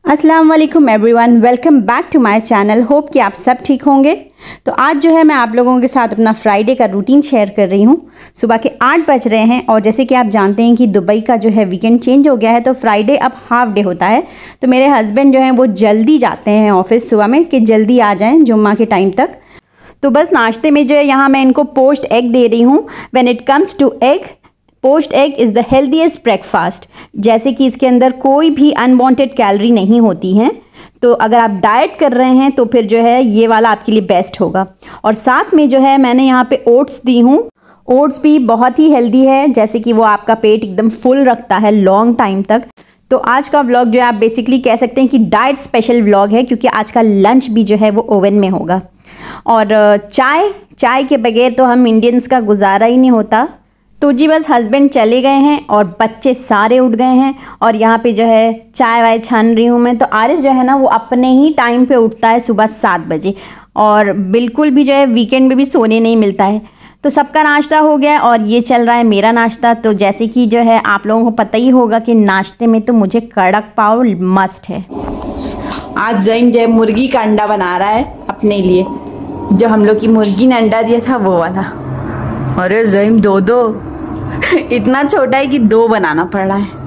अस्सलाम वालेकुम everyone, welcome back to my channel. Hope कि आप सब ठीक होंगे। तो आज जो है मैं आप लोगों के साथ अपना फ्राइडे का रूटीन शेयर कर रही हूँ। सुबह के 8 बज रहे हैं और जैसे कि आप जानते हैं कि दुबई का जो है वीकेंड चेंज हो गया है, तो फ्राइडे अब हाफ डे होता है। तो मेरे हस्बैंड जो हैं वो जल्दी जाते हैं ऑफिस सुबह में कि जल्दी आ जाएँ जुम्मा के टाइम तक। तो बस नाश्ते में जो है यहाँ मैं इनको पोच्ड एग दे रही हूँ। When it comes to egg, poached egg is the healthiest breakfast. जैसे कि इसके अंदर कोई भी अनवांटेड कैलोरी नहीं होती हैं, तो अगर आप डाइट कर रहे हैं तो फिर जो है ये वाला आपके लिए बेस्ट होगा। और साथ में जो है मैंने यहाँ पे ओट्स दी हूँ। ओट्स भी बहुत ही हेल्दी है, जैसे कि वो आपका पेट एकदम फुल रखता है लॉन्ग टाइम तक। तो आज का व्लॉग जो है आप बेसिकली कह सकते हैं कि डाइट स्पेशल व्लॉग है, क्योंकि आज का लंच भी जो है वो ओवन में होगा। और चाय के बगैर तो हम इंडियंस का गुजारा ही नहीं होता। तो जी बस हस्बैंड चले गए हैं और बच्चे सारे उठ गए हैं और यहाँ पे जो है चाय वाय छान रही हूँ मैं। तो आरिस जो है ना वो अपने ही टाइम पे उठता है सुबह 7 बजे, और बिल्कुल भी जो है वीकेंड में भी सोने नहीं मिलता है। तो सबका नाश्ता हो गया और ये चल रहा है मेरा नाश्ता। तो जैसे कि जो है आप लोगों को पता ही होगा कि नाश्ते में तो मुझे कड़क पाव मस्ट है। आज जैन जो है मुर्गी का अंडा बना रहा है अपने लिए, जो हम लोग की मुर्गी ने अंडा दिया था वो वाला। अरे जैन दो इतना छोटा है कि 2 बनाना पड़ रहा है।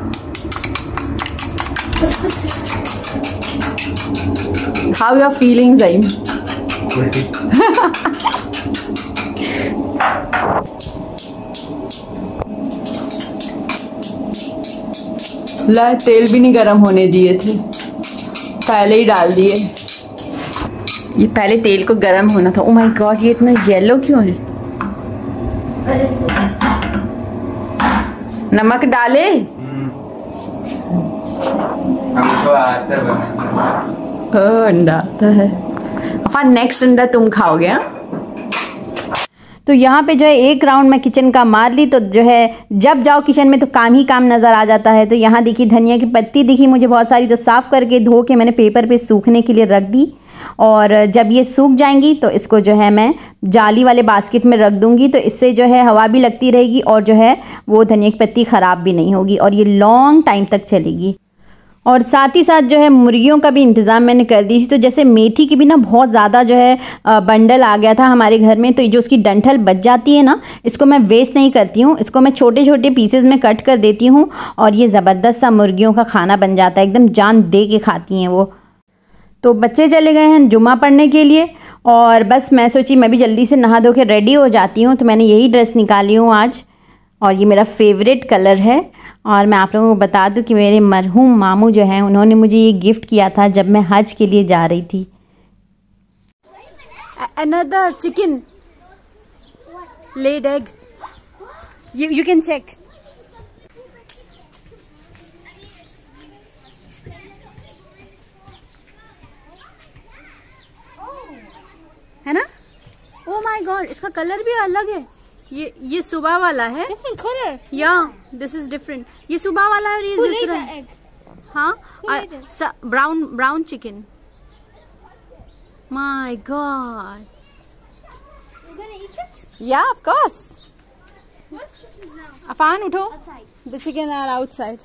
How you are feeling Jain? ला तेल भी नहीं गर्म होने दिए थे, पहले ही डाल दिए। ये पहले तेल को गर्म होना था। ओ माय गॉड, ये इतना येलो क्यों है? नमक डाले? हमको आता है। अंडा आता है। अफा नेक्स्ट अंडा तुम खाओगे? हाँ। तो यहाँ पे जो है एक राउंड मैं किचन का मार ली, तो जो है जब जाओ किचन में तो काम ही काम नज़र आ जाता है। तो यहाँ देखिए धनिया की पत्ती दिखी मुझे बहुत सारी, तो साफ़ करके धो के मैंने पेपर पे सूखने के लिए रख दी। और जब ये सूख जाएंगी तो इसको जो है मैं जाली वाले बास्केट में रख दूंगी, तो इससे जो है हवा भी लगती रहेगी और जो है वो धनिया की पत्ती ख़राब भी नहीं होगी और ये लॉन्ग टाइम तक चलेगी। और साथ ही साथ जो है मुर्गियों का भी इंतज़ाम मैंने कर दी थी। तो जैसे मेथी की भी ना बहुत ज़्यादा जो है बंडल आ गया था हमारे घर में, तो जो उसकी डंठल बच जाती है ना, इसको मैं वेस्ट नहीं करती हूँ, इसको मैं छोटे छोटे पीसेस में कट कर देती हूँ और ये ज़बरदस्त सा मुर्गियों का खाना बन जाता है, एकदम जान दे के खाती हैं वो। तो बच्चे चले गए हैं जुम्मा पढ़ने के लिए और बस मैं सोची मैं भी जल्दी से नहा धो के रेडी हो जाती हूँ। तो मैंने यही ड्रेस निकाली हूँ आज, और ये मेरा फेवरेट कलर है। और मैं आप लोगों को बता दूं कि मेरे मरहूम मामू जो हैं उन्होंने मुझे ये गिफ्ट किया था जब मैं हज के लिए जा रही थी। Another chicken laid egg. You can check. है ना? Oh my God, इसका कलर भी अलग है। ये सुबह वाला है। Different color. Yeah, this is different. ये सुबह वाला है और ये दूसरा है। हाँ, brown chicken. My God. You're gonna eat it? Yeah, of course. What chickens now? Affan उठो। Outside. The chicken are outside.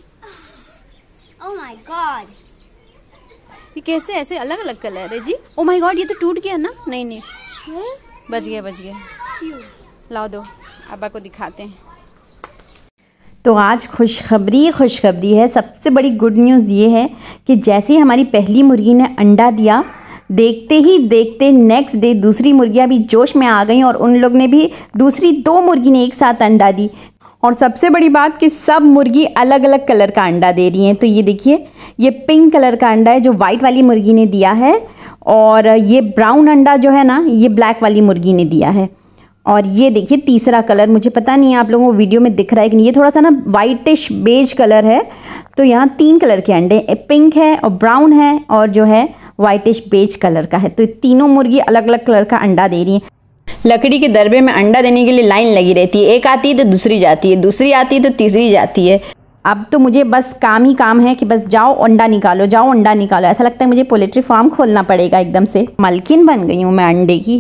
Oh my God. ये कैसे ऐसे अलग अलग कलर है जी? Oh my God, ये तो टूट गया ना? नहीं बच गया। लाओ दो, अब्बा को दिखाते हैं। तो आज खुशखबरी है। सबसे बड़ी गुड न्यूज़ ये है कि जैसे ही हमारी पहली मुर्गी ने अंडा दिया, देखते ही देखते नेक्स्ट डे दूसरी मुर्गियां भी जोश में आ गई और उन लोग ने भी दूसरी 2 मुर्गी ने एक साथ अंडा दी। और सबसे बड़ी बात कि सब मुर्गी अलग अलग कलर का अंडा दे रही हैं। तो ये देखिए, ये पिंक कलर का अंडा है जो वाइट वाली मुर्गी ने दिया है, और ये ब्राउन अंडा जो है ना ये ब्लैक वाली मुर्गी ने दिया है। और ये देखिए तीसरा कलर, मुझे पता नहीं है आप लोगों को वीडियो में दिख रहा है कि नहीं, ये थोड़ा सा ना वाइटिश बेज कलर है। तो यहाँ 3 कलर के अंडे, पिंक है और ब्राउन है और जो है वाइटिश बेज कलर का है। तो तीनों मुर्गी अलग अलग कलर का अंडा दे रही हैं। लकड़ी के दरबे में अंडा देने के लिए लाइन लगी रहती है, एक आती है तो दूसरी जाती है, दूसरी आती है तो तीसरी जाती है। अब तो मुझे बस काम ही काम है कि बस जाओ अंडा निकालो, ऐसा लगता है मुझे पोल्ट्री फार्म खोलना पड़ेगा एकदम से। मलकिन बन गई हूँ मैं अंडे की।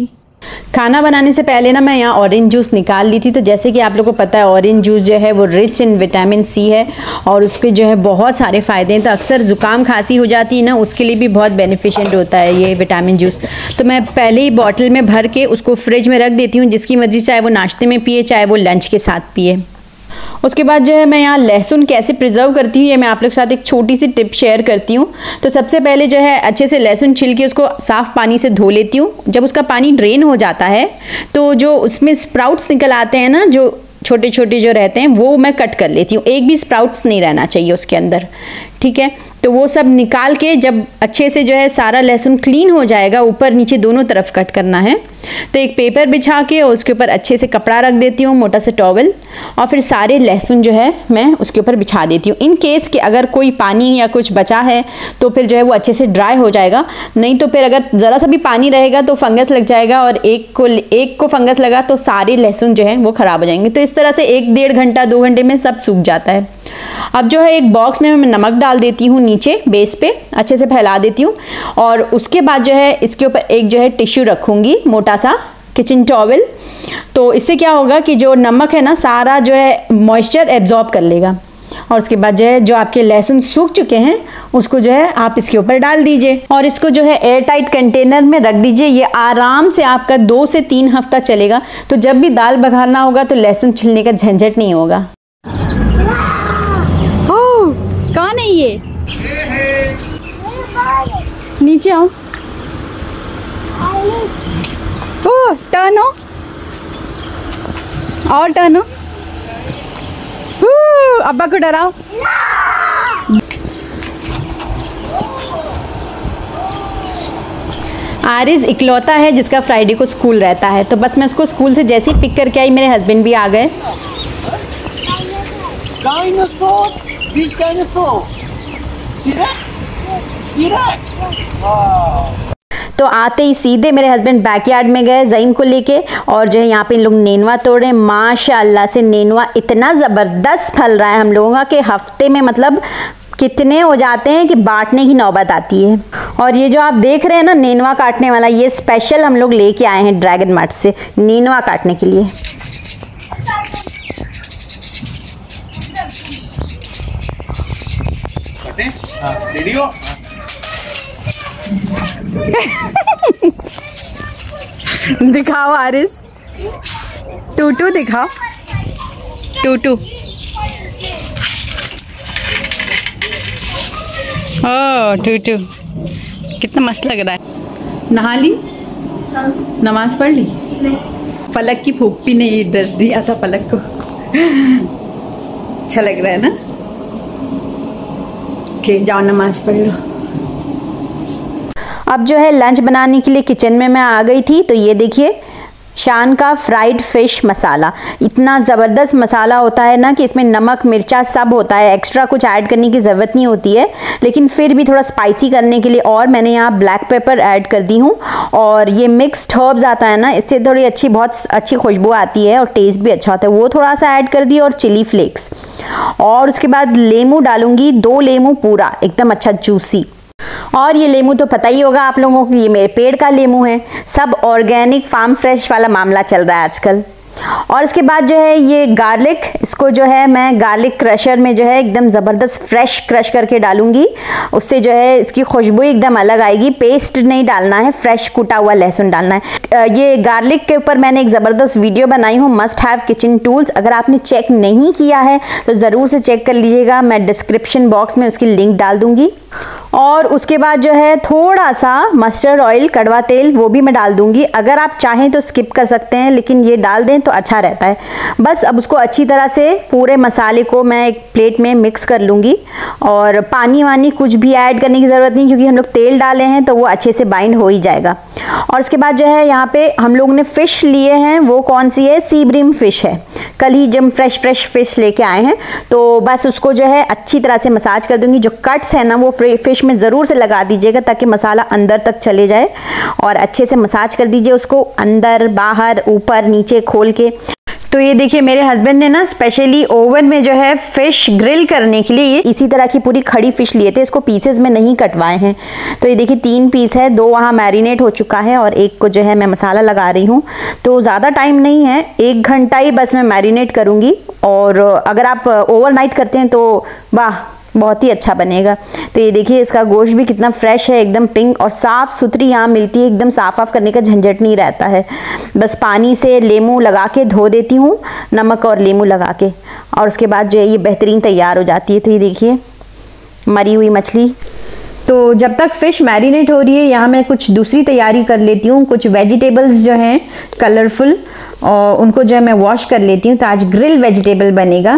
खाना बनाने से पहले ना मैं यहाँ ऑरेंज जूस निकाल ली थी। तो जैसे कि आप लोगों को पता है ऑरेंज जूस जो है वो रिच इन विटामिन सी है और उसके जो है बहुत सारे फ़ायदे हैं। तो अक्सर ज़ुकाम खांसी हो जाती है ना, उसके लिए भी बहुत बेनिफिशिएंट होता है ये विटामिन जूस। तो मैं पहले ही बॉटल में भर के उसको फ्रिज में रख देती हूँ, जिसकी मर्ज़ी, चाहे वो नाश्ते में पिए चाहे वो लंच के साथ पिए। उसके बाद जो है मैं यहाँ लहसुन कैसे प्रिजर्व करती हूँ ये मैं आप लोग के साथ एक छोटी सी टिप शेयर करती हूँ। तो सबसे पहले जो है अच्छे से लहसुन छिल के उसको साफ़ पानी से धो लेती हूँ। जब उसका पानी ड्रेन हो जाता है तो जो उसमें स्प्राउट्स निकल आते हैं ना, जो छोटे छोटे जो रहते हैं, वो मैं कट कर लेती हूँ। एक भी स्प्राउट्स नहीं रहना चाहिए उसके अंदर, ठीक है। तो वो सब निकाल के जब अच्छे से जो है सारा लहसुन क्लीन हो जाएगा, ऊपर नीचे दोनों तरफ कट करना है, तो एक पेपर बिछा के उसके ऊपर अच्छे से कपड़ा रख देती हूँ, मोटा सा टॉवल, और फिर सारे लहसुन जो है मैं उसके ऊपर बिछा देती हूँ। इन केस कि अगर कोई पानी या कुछ बचा है तो फिर जो है वो अच्छे से ड्राई हो जाएगा, नहीं तो फिर अगर ज़रा सा भी पानी रहेगा तो फंगस लग जाएगा, और एक को फंगस लगा तो सारे लहसुन जो है वो ख़राब हो जाएंगे। तो इस तरह से 1-1.5 घंटा 2 घंटे में सब सूख जाता है। अब जो है एक बॉक्स में मैं नमक डाल देती हूँ, नीचे बेस पे अच्छे से फैला देती हूँ, और उसके बाद जो है इसके ऊपर एक जो है टिश्यू रखूँगी, मोटा सा किचन टॉवल। तो इससे क्या होगा कि जो नमक है ना सारा जो है मॉइस्चर एब्जॉर्ब कर लेगा, और उसके बाद जो है जो आपके लहसुन सूख चुके हैं उसको जो है आप इसके ऊपर डाल दीजिए, और इसको जो है एयर टाइट कंटेनर में रख दीजिए। ये आराम से आपका 2 से 3 हफ्ता चलेगा। तो जब भी दाल बघारना होगा तो लहसुन छिलने का झंझट नहीं होगा। कौन है ये? नीचे आओ। ओह, टर्न हो और टर्न हो। अब्बा को डराओ। आरिज इकलौता है जिसका फ्राइडे को स्कूल रहता है, तो बस मैं उसको स्कूल से जैसे ही पिक करके आई मेरे हस्बैंड भी आ गए। Dinosaur? Which dinosaur? T-Rex? T-Rex? Wow. तो आते ही सीधे मेरे हस्बैंड बैकयार्ड में गए ज़ईम को लेके, और जो है यहाँ पे इन लोग नेनुआ तोड़ रहे हैं। माशाल्लाह से नेनुआ इतना ज़बरदस्त फल रहा है हम लोगों का कि हफ्ते में मतलब कितने हो जाते हैं कि बांटने की नौबत आती है। और ये जो आप देख रहे हैं ना नेनुआ काटने वाला, ये स्पेशल हम लोग लेके आए हैं ड्रैगन मार्ट से नेनुआ काटने के लिए। वीडियो दिखाओ आरिस, टूटू दिखाओ, टूटू। ओह टूटू कितना मस्त लग रहा है। नहा ली? नमाज पढ़ ली? फलक की फूफी ने ये ड्रेस दिया था फलक को। अच्छा लग रहा है ना? ओके, जाओ नमाज पढ़ लो। अब जो है लंच बनाने के लिए किचन में मैं आ गई थी। तो ये देखिए शान का फ्राइड फिश मसाला, इतना ज़बरदस्त मसाला होता है ना कि इसमें नमक मिर्चा सब होता है, एक्स्ट्रा कुछ ऐड करने की ज़रूरत नहीं होती है, लेकिन फिर भी थोड़ा स्पाइसी करने के लिए और मैंने यहाँ ब्लैक पेपर ऐड कर दी हूँ। और ये मिक्स्ड हर्ब्स आता है ना, इससे थोड़ी अच्छी बहुत अच्छी खुशबू आती है और टेस्ट भी अच्छा होता है, वो थोड़ा सा ऐड कर दिया, और चिली फ्लेक्स। और उसके बाद लेमू डालूंगी, 2 लेमू पूरा एकदम अच्छा जूसी। और ये लेमू तो पता ही होगा आप लोगों को, ये मेरे पेड़ का लेमू है, सब ऑर्गेनिक फार्म फ्रेश वाला मामला चल रहा है आजकल। और इसके बाद जो है ये गार्लिक, इसको जो है मैं गार्लिक क्रशर में जो है एकदम ज़बरदस्त फ्रेश क्रश करके डालूंगी, उससे जो है इसकी खुशबू एकदम अलग आएगी। पेस्ट नहीं डालना है, फ्रेश कूटा हुआ लहसुन डालना है। ये गार्लिक के ऊपर मैंने एक ज़बरदस्त वीडियो बनाई हूँ, मस्ट हैव किचन टूल्स, अगर आपने चेक नहीं किया है तो ज़रूर से चेक कर लीजिएगा, मैं डिस्क्रिप्शन बॉक्स में उसकी लिंक डाल दूँगी। और उसके बाद जो है थोड़ा सा मस्टर्ड ऑयल, कड़वा तेल, वो भी मैं डाल दूंगी। अगर आप चाहें तो स्किप कर सकते हैं, लेकिन ये डाल दें तो अच्छा रहता है। बस अब उसको अच्छी तरह से पूरे मसाले को मैं एक प्लेट में मिक्स कर लूँगी, और पानी वानी कुछ भी ऐड करने की ज़रूरत नहीं, क्योंकि हम लोग तेल डाले हैं तो वो अच्छे से बाइंड हो ही जाएगा। और उसके बाद जो है यहाँ पे हम लोग ने फ़िश लिए हैं, वो कौन सी है, सी ब्रीम फ़िश है, कल ही जब फ्रेश फ़िश लेके आए हैं। तो बस उसको जो है अच्छी तरह से मसाज कर दूँगी। जो कट्स है ना वो फ़िश में ज़रूर से लगा दीजिएगा ताकि मसाला अंदर तक चले जाए, और अच्छे से मसाज कर दीजिए उसको, अंदर बाहर ऊपर नीचे खोल के। तो ये देखिए मेरे हस्बैंड ने ना स्पेशली ओवन में जो है फिश ग्रिल करने के लिए इसी तरह की पूरी खड़ी फिश लिए थे, इसको पीसेस में नहीं कटवाए हैं। तो ये देखिए 3 पीस है, 2 वहाँ मैरिनेट हो चुका है और एक को जो है मैं मसाला लगा रही हूँ। तो ज़्यादा टाइम नहीं है, 1 घंटा ही बस मैं मैरिनेट करूँगी। और अगर आप ओवरनाइट करते हैं तो वाह बहुत ही अच्छा बनेगा। तो ये देखिए इसका गोश्त भी कितना फ्रेश है, एकदम पिंक और साफ़ सुथरी यहाँ मिलती है, एकदम साफ करने का झंझट नहीं रहता है। बस पानी से लेमू लगा के धो देती हूँ, नमक और लेमू लगा के, और उसके बाद जो है ये बेहतरीन तैयार हो जाती है। तो ये देखिए मरी हुई मछली। तो जब तक फ़िश मैरिनेट हो रही है यहाँ मैं कुछ दूसरी तैयारी कर लेती हूँ। कुछ वेजिटेबल्स जो हैं कलरफुल और उनको जो है मैं वॉश कर लेती हूँ। तो आज ग्रिल वेजिटेबल बनेगा।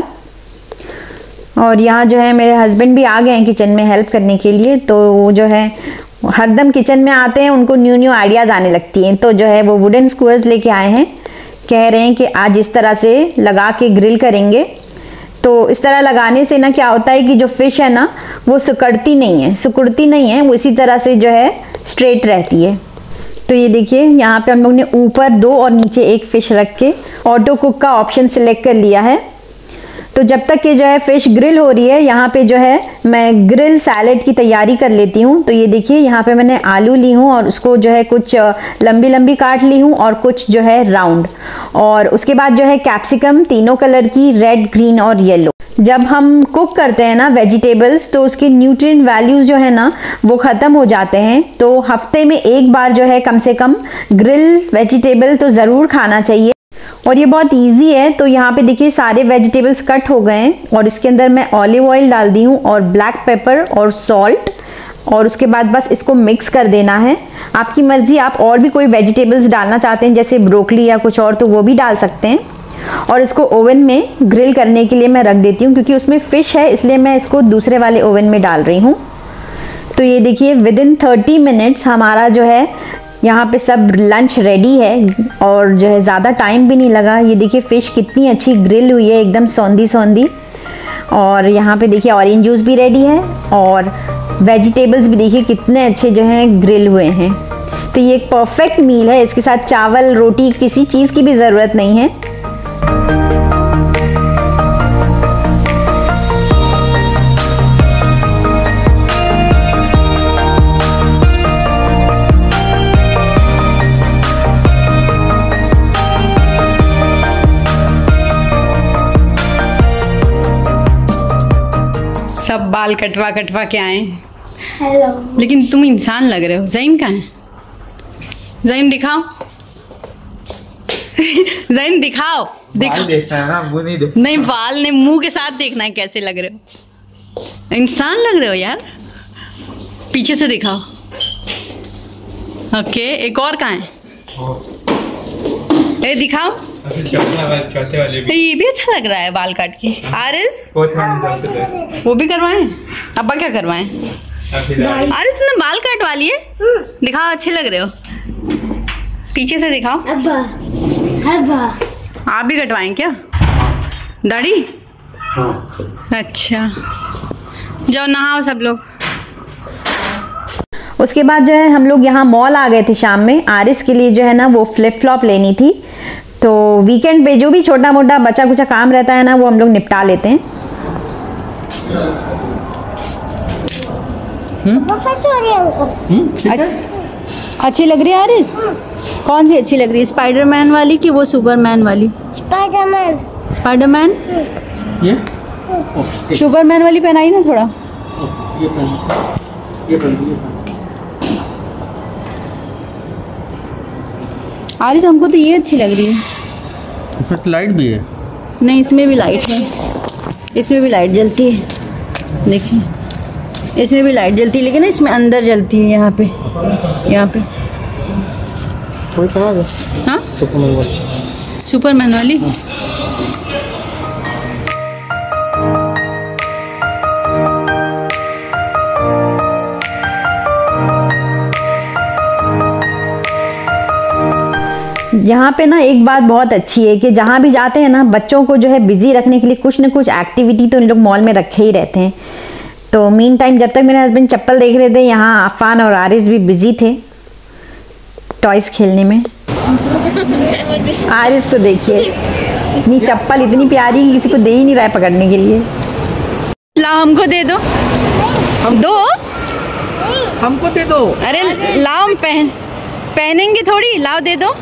और यहाँ जो है मेरे हस्बैंड भी आ गए हैं किचन में हेल्प करने के लिए। तो वो जो है हरदम किचन में आते हैं, उनको न्यू आइडियाज़ आने लगती हैं। तो जो है वो वुडन स्क्वेयर्स लेके आए हैं, कह रहे हैं कि आज इस तरह से लगा के ग्रिल करेंगे। तो इस तरह लगाने से ना क्या होता है कि जो फ़िश है ना वो सिकुड़ती नहीं है, वो इसी तरह से जो है स्ट्रेट रहती है। तो ये देखिए यहाँ पे हम लोग ने ऊपर 2 और नीचे 1 फ़िश रख के ऑटो कुक का ऑप्शन सिलेक्ट कर लिया है। तो जब तक ये जो है फ़िश ग्रिल हो रही है यहाँ पे जो है मैं ग्रिल सैलेड की तैयारी कर लेती हूँ। तो ये देखिए यहाँ पे मैंने आलू ली हूँ और उसको जो है कुछ लंबी लंबी काट ली हूँ और कुछ जो है राउंड, और उसके बाद जो है कैप्सिकम तीनों कलर की, रेड, ग्रीन और येलो। जब हम कुक करते हैं ना वेजिटेबल्स तो उसके न्यूट्रिएंट वैल्यूज़ जो है ना वो ख़त्म हो जाते हैं। तो हफ्ते में 1 बार जो है कम से कम ग्रिल वेजिटेबल तो ज़रूर खाना चाहिए। और ये बहुत इजी है। तो यहाँ पे देखिए सारे वेजिटेबल्स कट हो गए हैं और इसके अंदर मैं ऑलिव ऑयल डाल दी हूँ और ब्लैक पेपर और सॉल्ट, और उसके बाद बस इसको मिक्स कर देना है। आपकी मर्ज़ी, आप और भी कोई वेजिटेबल्स डालना चाहते हैं जैसे ब्रोकली या कुछ और तो वो भी डाल सकते हैं। और इसको ओवन में ग्रिल करने के लिए मैं रख देती हूँ, क्योंकि उसमें फ़िश है इसलिए मैं इसको दूसरे वाले ओवन में डाल रही हूँ। तो ये देखिए विदिन 30 मिनट्स हमारा जो है यहाँ पे सब लंच रेडी है और जो है ज़्यादा टाइम भी नहीं लगा। ये देखिए फ़िश कितनी अच्छी ग्रिल हुई है, एकदम सौंधी। और यहाँ पे देखिए ऑरेंज जूस भी रेडी है और वेजिटेबल्स भी देखिए कितने अच्छे जो हैं ग्रिल हुए हैं। तो ये एक परफेक्ट मील है, इसके साथ चावल रोटी किसी चीज़ की भी ज़रूरत नहीं है। सब बाल कटवा के आए। हेलो। लेकिन तुम इंसान लग रहे हो। ज़ैन कहाँ है? ज़ैन दिखाओ। ज़ैन दिखाओ। बाल देखना है ना, मुंह नहीं देखना। नहीं, बाल ने मुंह के साथ देखना है कैसे लग रहे हो। इंसान लग रहे हो यार। पीछे से दिखाओ। ओके, एक और कहाँ है? ए दिखाओ। चौथे वाले भी। ये भी अच्छा लग रहा है बाल काट के। आरिस वो भी करवाएं? अब्बा क्या करवाएं? आरिस ने बाल कटवा लिए। दिखाओ, अच्छे लग रहे हो। पीछे से दिखाओ। अब्बा आप भी कटवाएं क्या दाढ़ी? अच्छा, जाओ नहाओ सब लोग। उसके बाद जो है हम लोग यहाँ मॉल आ गए थे शाम में। आरिस के लिए जो है ना वो फ्लिप फ्लॉप लेनी थी। तो वीकेंड पे जो भी छोटा मोटा बचा कुचा काम रहता है ना वो हम लोग निपटा लेते हैं। अच्छी लग रही है आरिस? कौन सी अच्छी लग रही है, स्पाइडरमैन वाली कि वो सुपरमैन वाली? स्पाइडरमैन। ये सुपरमैन वाली पहनाई ना थोड़ा। ये पहन। आरिस हमको तो ये अच्छी लग रही है। इसमें तो लाइट भी है। नहीं, इसमें भी लाइट है, इसमें भी लाइट जलती है। देखिए इसमें भी लाइट जलती है, लेकिन इसमें अंदर जलती है। यहाँ पे थोड़ी सा हाँ सुपरमैन वाली। यहाँ पे ना एक बात बहुत अच्छी है कि जहाँ भी जाते हैं ना बच्चों को जो है बिजी रखने के लिए कुछ ना कुछ एक्टिविटी तो इन लोग मॉल में रखे ही रहते हैं। तो मीन टाइम जब तक मेरे हस्बैंड चप्पल देख रहे थे, यहाँ अफान और आरिस भी बिजी थे टॉयज खेलने में। आरिस को देखिए, इतनी चप्पल इतनी प्यारी कि किसी को दे ही नहीं रहा है पकड़ने के लिए। लाओ हमको दे दो। हम दो हमको दे दो। अरे लाओ, हम पहनेंगे थोड़ी, लाओ दे दो।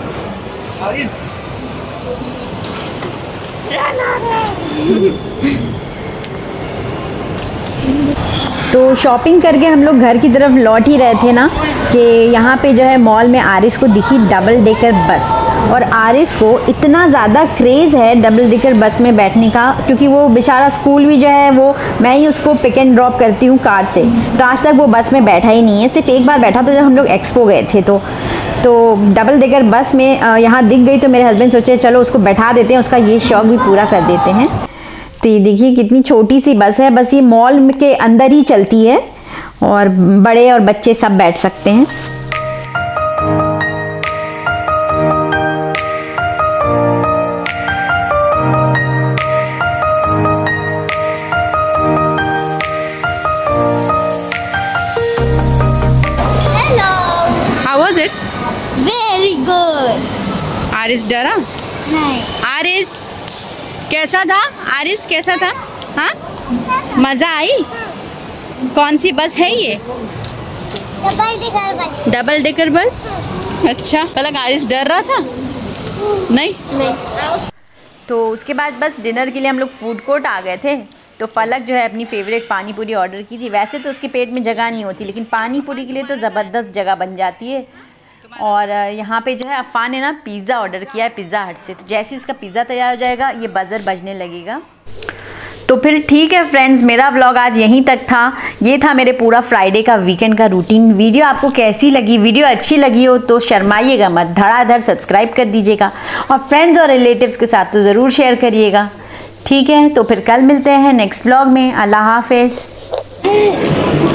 तो शॉपिंग करके हम लोग घर की तरफ लौट ही रहे थे ना कि यहाँ पे जो है मॉल में आरिस को दिखी डबल डेकर बस। और आरिस को इतना ज़्यादा क्रेज़ है डबल डेकर बस में बैठने का, क्योंकि वो बेचारा स्कूल भी जो है वो मैं ही उसको पिक एंड ड्रॉप करती हूँ कार से, तो आज तक वो बस में बैठा ही नहीं है। सिर्फ एक बार बैठा था जब हम लोग एक्सपो गए थे। तो डबल डेकर बस में यहाँ दिख गई तो मेरे हस्बैंड सोचे चलो उसको बैठा देते हैं, उसका ये शौक़ भी पूरा कर देते हैं। तो ये देखिए कितनी छोटी सी बस है, बस ये मॉल के अंदर ही चलती है और बड़े और बच्चे सब बैठ सकते हैं। How was it? Very good. Aaris डरा? नहीं। आरिस कैसा था? आरिस कैसा था? हाँ, मजा आई? कौन सी बस है ये? Double decker bus. Double decker bus. अच्छा, पहले आरिस डर रहा था? नहीं। तो उसके बाद बस डिनर के लिए हम लोग फूड कोर्ट आ गए थे। तो फलक जो है अपनी फेवरेट पानी पूरी ऑर्डर की थी। वैसे तो उसके पेट में जगह नहीं होती, लेकिन पानी पूरी के लिए तो ज़बरदस्त जगह बन जाती है। और यहाँ पे जो है अफ़ान ने ना पिज़्ज़ा ऑर्डर किया है पिज़्ज़ा हट से। तो जैसे ही उसका पिज़्ज़ा तैयार हो जाएगा ये बज़र बजने लगेगा। तो फिर ठीक है फ्रेंड्स, मेरा व्लॉग आज यहीं तक था। ये था मेरे पूरा फ्राइडे का वीकेंड का रूटीन। वीडियो आपको कैसी लगी? वीडियो अच्छी लगी हो तो शर्माइएगा मत, धड़ाधड़ सब्सक्राइब कर दीजिएगा और फ्रेंड्स और रिलेटिव्स के साथ तो ज़रूर शेयर करिएगा। ठीक है, तो फिर कल मिलते हैं नेक्स्ट व्लॉग में। अल्लाह हाफ़िज़।